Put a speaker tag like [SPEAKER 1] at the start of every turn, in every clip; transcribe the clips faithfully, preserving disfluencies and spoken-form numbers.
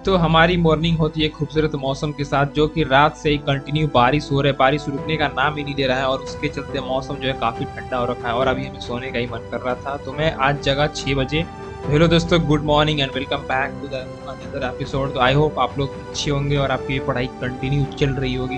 [SPEAKER 1] तो हमारी मॉर्निंग होती है खूबसूरत मौसम के साथ, जो कि रात से ही कंटिन्यू बारिश हो रहा है। बारिश रुकने का नाम ही नहीं दे रहा है और उसके चलते मौसम जो है काफ़ी ठंडा हो रखा है और अभी हमें सोने का ही मन कर रहा था। तो मैं आज जगह छः बजे। हेलो दोस्तों, good morning and welcome back to the another episode. तो आई होप आप लोग अच्छे होंगे और आपकी पढ़ाई कंटिन्यू चल रही होगी।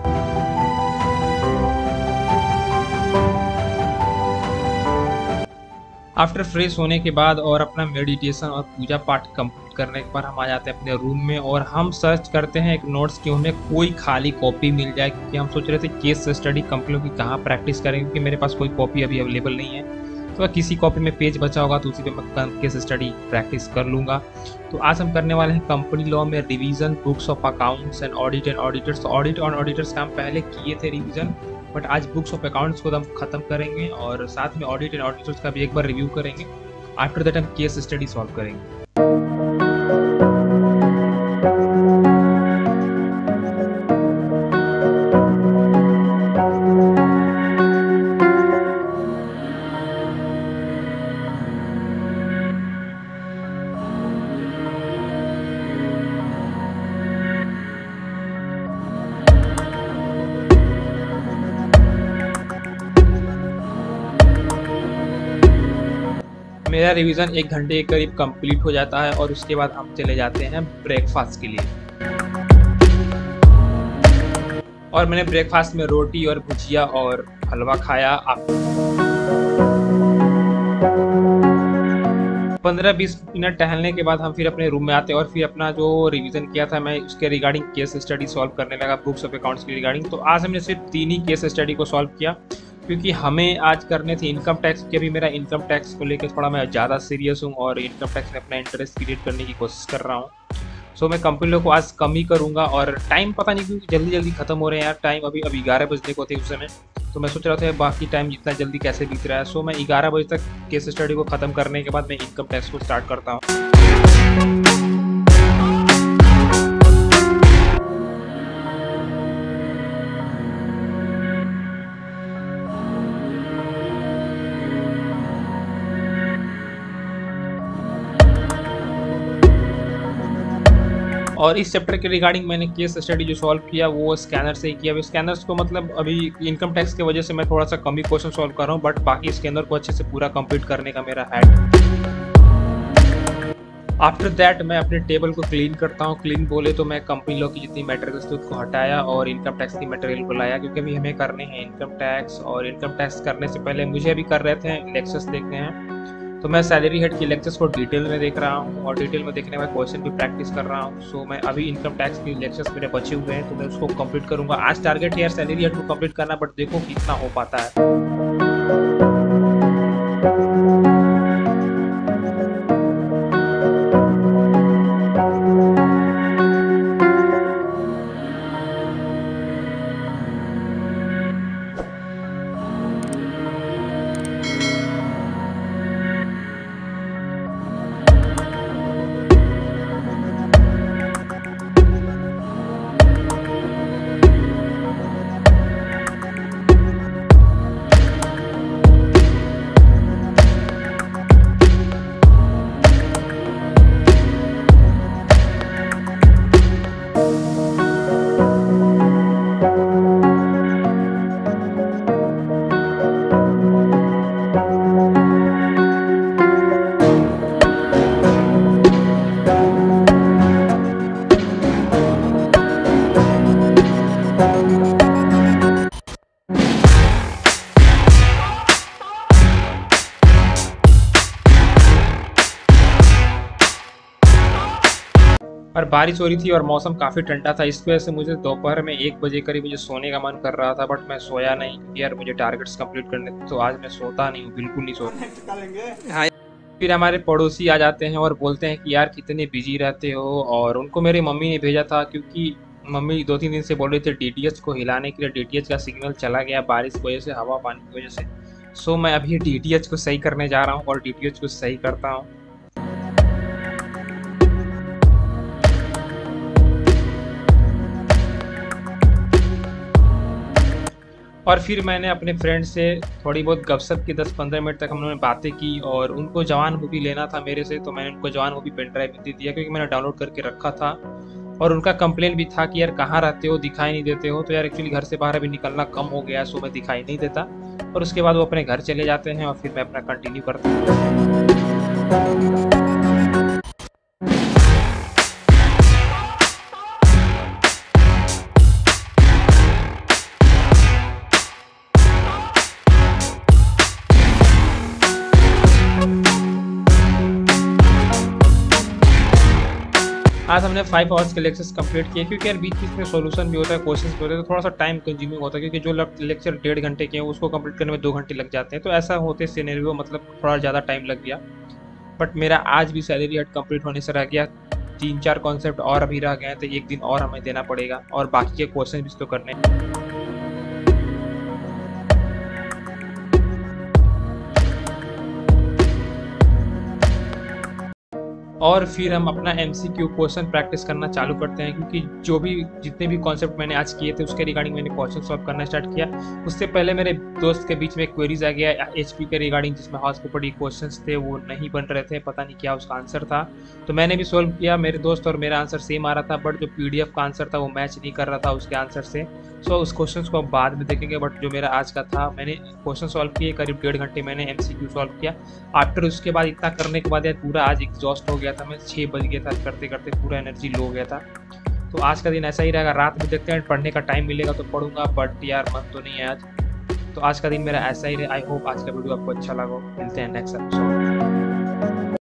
[SPEAKER 1] आफ्टर फ्रेश होने के बाद और अपना मेडिटेशन और पूजा पाठ कंप्लीट करने के बाद हम आ जाते हैं अपने रूम में और हम सर्च करते हैं एक नोट्स की हमें कोई खाली कॉपी मिल जाए, क्योंकि हम सोच रहे थे केस स्टडी कंपनियों की कहाँ प्रैक्टिस करें, क्योंकि मेरे पास कोई कॉपी अभी अवेलेबल नहीं है। तो अगर किसी कॉपी में पेज बचा होगा तो उसी पे मैं केस स्टडी प्रैक्टिस कर लूँगा। तो आज हम करने वाले हैं कंपनी लॉ में revision, books of accounts and audit and auditors. Audit और ऑडिटर्स का हम पहले किए थे रिवीजन, बट आज बुक्स ऑफ अकाउंट्स को हम खत्म करेंगे और साथ में ऑडिट एंड ऑडिटर्स का भी एक बार रिव्यू करेंगे। आफ्टर दैट हम केस स्टडी सॉल्व करेंगे। मेरा रिवीजन एक घंटे के करीब कंप्लीट हो जाता है और उसके बाद हम चले जाते हैं ब्रेकफास्ट के लिए। और मैंने ब्रेकफास्ट में रोटी और भुजिया और हलवा खाया। पंद्रह बीस मिनट टहलने के बाद हम फिर अपने रूम में आते हैं और फिर अपना जो रिवीजन किया था मैं उसके रिगार्डिंग केस स्टडी सॉल्व करने लगा, बुक्स ऑफ अकाउंट्स की रिगार्डिंग। तो आज हमने सिर्फ तीन ही केस स्टडी को सॉल्व किया, क्योंकि हमें आज करने थे इनकम टैक्स के। भी मेरा इनकम टैक्स को लेकर थोड़ा मैं ज़्यादा सीरियस हूँ और इनकम टैक्स में अपना इंटरेस्ट क्रिएट करने की कोशिश कर रहा हूँ। सो मैं कंपनी को आज कम ही करूँगा और टाइम पता नहीं क्यों जल्दी जल्दी खत्म हो रहे हैं यार। टाइम अभी अभी ग्यारह बजने को थे उस समय, तो मैं सोच रहा था बाकी टाइम जितना जल्दी कैसे बीत रहा है। सो मैं ग्यारह बजे तक केस स्टडी को ख़त्म करने के बाद मैं इनकम टैक्स को स्टार्ट करता हूँ। और इस चैप्टर के रिगार्डिंग मैंने केस स्टडी जो सॉल्व किया वो स्कैनर से ही किया। स्कैनर्स को मतलब अभी इनकम टैक्स की वजह से मैं थोड़ा सा कम ही क्वेश्चन सॉल्व कर रहा हूँ, बट बाकी स्कैनर को अच्छे से पूरा कंप्लीट करने का मेरा है। आफ्टर दैट मैं अपने टेबल को क्लीन करता हूँ। क्लीन बोले तो मैं कंपनी लॉ की जितनी मटेरियल्स थी उसको हटाया और इनकम टैक्स की मटेरियल को लाया, क्योंकि अभी हमें करने हैं इनकम टैक्स। और इनकम टैक्स करने से पहले मुझे अभी कर रहे थे लेक्चर्स देखने हैं, तो मैं सैलरी हेड के लेक्चर्स को डिटेल में देख रहा हूँ और डिटेल में देखने में क्वेश्चन भी प्रैक्टिस कर रहा हूँ। सो मैं अभी इनकम टैक्स के लेक्चर्स मेरे बचे हुए हैं तो मैं उसको कंप्लीट करूँगा। आज टारगेट है यार सैलरी हेड को कंप्लीट करना, बट देखो कितना हो पाता है। और बारिश हो रही थी और मौसम काफ़ी ठंडा था, इस वजह से मुझे दोपहर में एक बजे करीब मुझे सोने का मन कर रहा था, बट मैं सोया नहीं क्योंकि यार मुझे टारगेट्स कंप्लीट करने थे। तो आज मैं सोता नहीं हूँ, बिल्कुल नहीं सोता। फिर हमारे पड़ोसी आ जाते हैं और बोलते हैं कि यार कितने बिजी रहते हो, और उनको मेरी मम्मी ने भेजा था क्योंकि मम्मी दो तीन दिन से बोल रही थी डीटीएच को हिलाने के लिए। डीटीएच का सिग्नल चला गया बारिश की वजह से, हवा पानी की वजह से। सो मैं अभी डीटीएच को सही करने जा रहा हूँ और डीटीएच को सही करता हूँ। और फिर मैंने अपने फ्रेंड से थोड़ी बहुत गपशप की, दस पंद्रह मिनट तक हम लोगों ने बातें की और उनको जवान मूवी लेना था मेरे से, तो मैंने उनको जवान मूवी पेन ड्राइव में दे दिया क्योंकि मैंने डाउनलोड करके रखा था। और उनका कंप्लेन भी था कि यार कहाँ रहते हो, दिखाई नहीं देते हो। तो यार एक्चुअली घर से बाहर अभी निकलना कम हो गया है, सो मैं दिखाई नहीं देता। और उसके बाद वो अपने घर चले जाते हैं और फिर मैं अपना कंटिन्यू करता हूँ। आज हमने फाइव आवर्स के लेक्चर्स कंप्लीट किए क्योंकि यार बीच बीच में सॉल्यूशन भी होता है, क्वेश्चंस भी होते हैं, तो थोड़ा सा टाइम कंज्यूमिंग होता है क्योंकि जो लेक्चर डेढ़ घंटे के हैं उसको कंप्लीट करने में दो घंटे लग जाते हैं। तो ऐसा होते सिनेरियो मतलब थोड़ा ज़्यादा टाइम लग गया। बट मेरा आज भी सैलरी हट कंप्लीट होने से रह गया, तीन चार कॉन्सेप्ट और अभी रह गए हैं, तो एक दिन और हमें देना पड़ेगा और बाकी के क्वेश्चन भी तो करने हैं। और फिर हम अपना एमसीक्यू क्वेश्चन प्रैक्टिस करना चालू करते हैं क्योंकि जो भी जितने भी कॉन्सेप्ट मैंने आज किए थे उसके रिगार्डिंग मैंने क्वेश्चन सॉल्व करना स्टार्ट किया। उससे पहले मेरे दोस्त के बीच में एक क्वेरीज आ गया एचपी के रिगार्डिंग, जिसमें हाउस प्रॉपर्टी क्वेश्चंस थे वो नहीं बन रहे थे, पता नहीं क्या उसका आंसर था। तो मैंने भी सोल्व किया, मेरे दोस्त और मेरा आंसर सेम आ रहा था, बट जो पीडीएफ का आंसर था वो मैच नहीं कर रहा था उसके आंसर से। सो उस क्वेश्चन को अब बाद में देखेंगे, बट जो मेरा आज का था मैंने क्वेश्चन सॉल्व किए, करीब डेढ़ घंटे मैंने एमसीक्यू सॉल्व किया। आफ्टर उसके बाद इतना करने के बाद यार पूरा आज एग्जॉस्ट हो गया था, मैं छः बज गया था करते करते, पूरा एनर्जी लो हो गया था। तो आज का दिन ऐसा ही रहेगा, रात में देखते हैं पढ़ने का टाइम मिलेगा तो पढ़ूंगा, बट यार मन तो नहीं है आज। तो आज का दिन मेरा ऐसा ही रहे। आई होप आज का वीडियो आपको अच्छा लगा। मिलते हैं नेक्स्ट एपिसोड।